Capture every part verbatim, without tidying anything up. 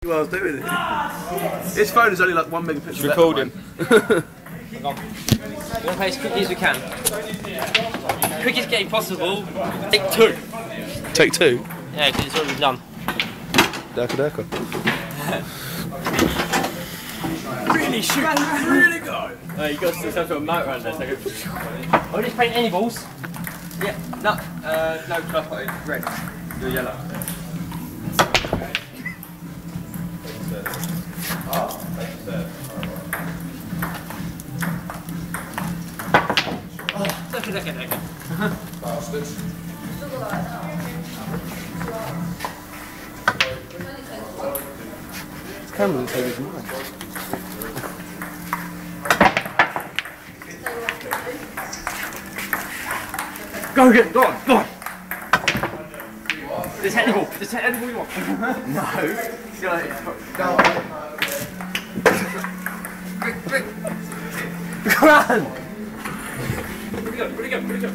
What I was doing it. His phone is only like one megapixel. It's recording. We're going to play as quickly as we can. Quickest game possible. Take two. Take two? Yeah, because it's already done. Durka durka. Really shoot. Really go. Oh, you got some sort of motor on there. So go. Oh, just paint any balls. Yeah. No. Uh, no colour potted. Red. You're yellow. Look at, look at, look at. Bastards. This camera doesn't take his mind. Go again, go on, go on. This technical, this technical you want. No. Go on. Quick, quick. Come on. Pretty good, pretty good, pretty good.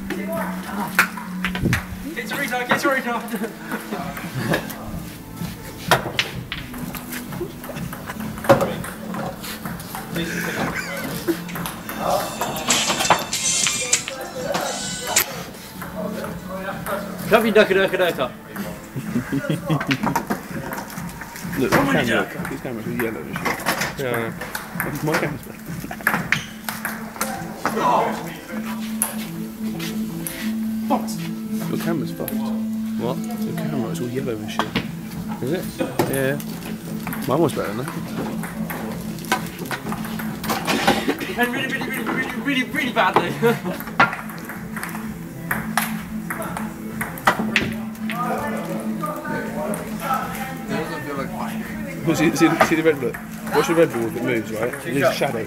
Get your retard, get your retard. Love you, ducka, ducka, ducka. Look, this camera, these cameras are yellow and shit. Yeah. What's my camera's better? What? Your camera's fucked. What? Your camera is all yellow and shit. Is it? Yeah. Mine was better than that. Really, really, really, really, really, really badly. See, see, see the red look? Watch the red ball if it moves, right? It needs a shadow.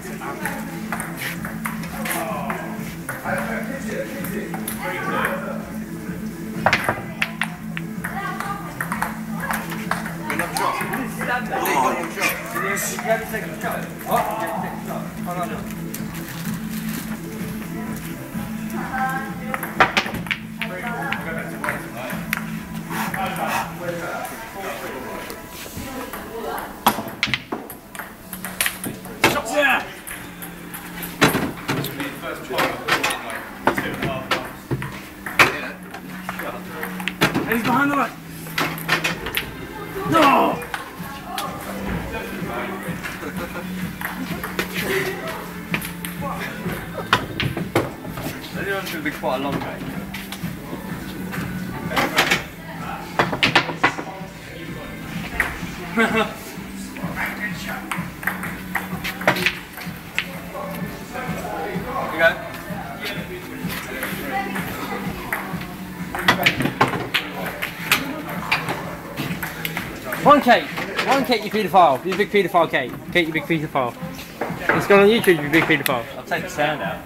Yeah. And he's behind the line. No! This one's going to be quite a long game. You go. One Kate, one Kate, you paedophile. You big paedophile, Kate. Kate, you big paedophile. It's gone on YouTube, you big paedophile. I'll take the sound out.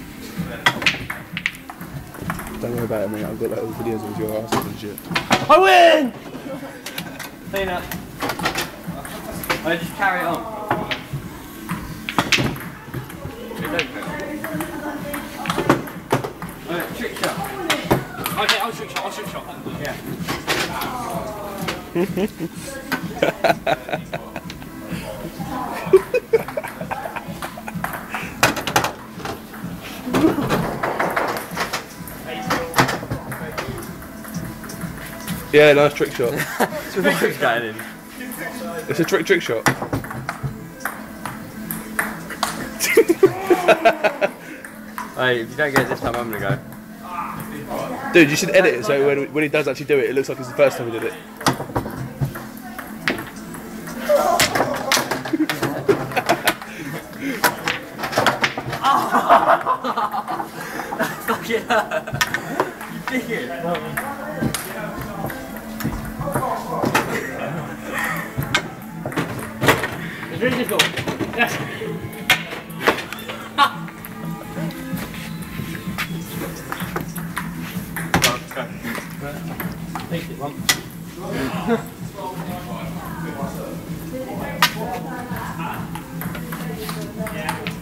Don't worry about it, mate. I've got like all the videos of your asses and shit. I win! Clean up. I just carry it on. Alright, trick shot. Okay, I'll trick shot, I'll trick shot. Yeah. Yeah, nice trick shot. It's a trick going in. It's a trick trick shot. Hey, if you don't get it this time, I'm gonna go. Dude, you should edit it so when, when he does actually do it, it looks like it's the first time he did it. Fuck it up. You dig it? It's really difficult. Yes. Take it one. Yeah.